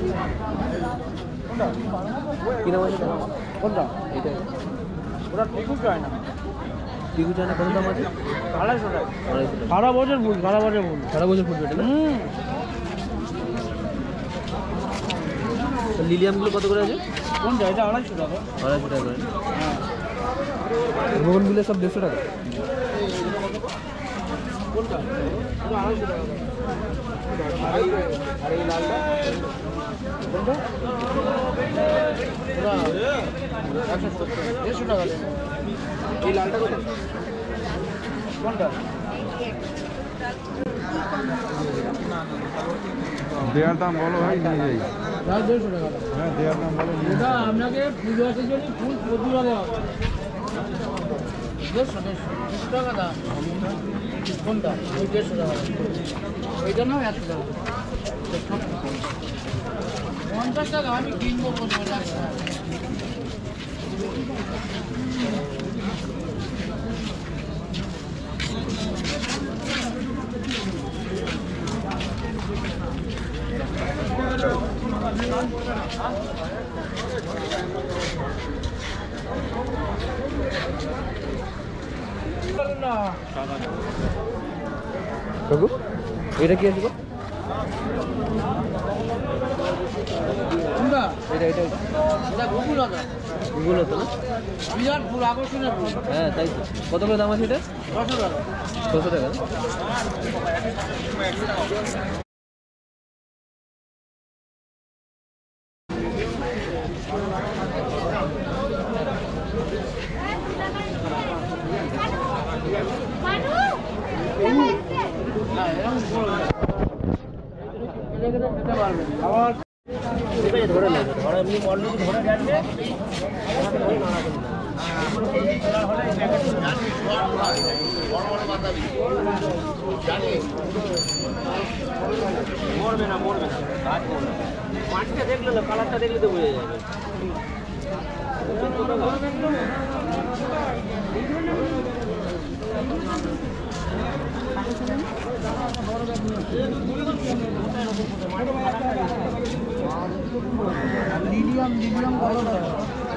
কি নাম আছে কোনটা? এটা ওটা টিকু চায় না। টিকু চায় না কত দাম আছে? 250 টাকা। 250 টাকা। সারা বছর ফুল, সারা বছর ফুল, সারা বছর ফুল এটা না? লিলিয়ামগুলো কত করে আছে? কোনটা? এটা 250 টাকা। 250 টাকা করে। ভবনগুলো সব 150 টাকা। কোনটা? এটা 250 টাকা। আর এই লালটা কোনটা? ওটা 170 150 টাকা। এই লালটা কত? কোনটা? দেওয়ার দাম বলো ভাই, নিয়ে যাই। 150 টাকা। হ্যাঁ, দেওয়ার দাম বলো। এটা আপনাকে পুজো আসার জন্য ফুল প্রতিটা দেওয়া হবে। 150 টাকা দাম। কোনটা? 150 টাকা। ওইটা না 100 টাকা। 50 টাকা আমি কিনবো বলবো না। কাকু এটা কি আছে? কোনটা? এটা এটা এটা গুগল আছে। গুগল তো না? বিরাট ফুল, আকর্ষণীয় ফুল। হ্যাঁ তাই তো। কত করে দাম আছে এটা? 600 টাকা। 600 টাকা। ধরে নেবে, ধরে এমনি মন্ডল ধরে যাচ্ছে। মরবে না, মরবে না, মাটিটা দেখলে না, কালারটা দেখলে তো বোঝা যাবে। লিডিয়াম লিডিয়াম ভালো লাগে।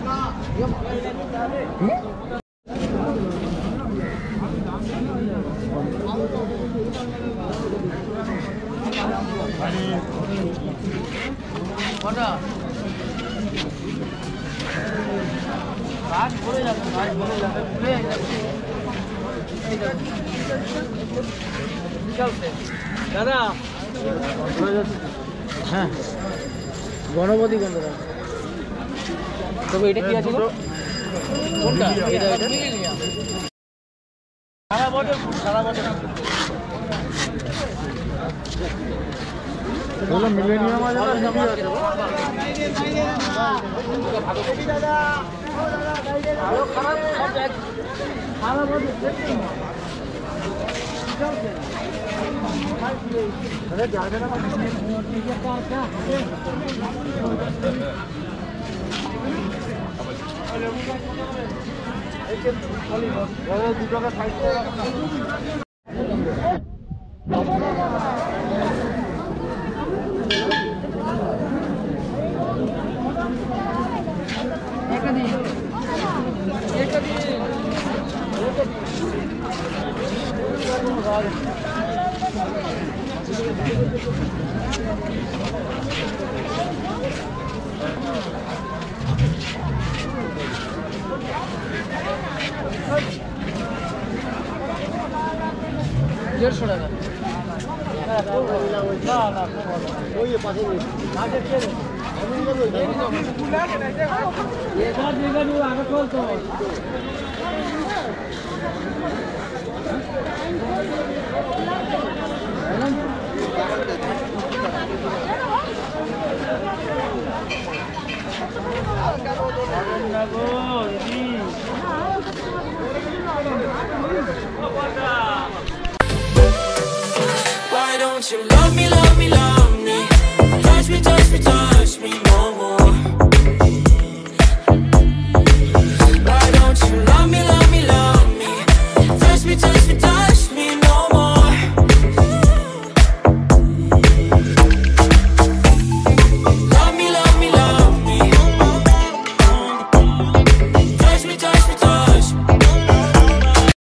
কটা গাছ ভরে যাবে, গাছ ভরে যাবে, ফুলে দাদা। হ্যাঁ গণপতি গন্ধরা। তবে এটা কি আছে? কোনটা? এটা এটা সারা বছর, সারা বছর মিলেনিয়াম আছে না? দেড়শো টাকা। আগে চলতো Why don't you love me like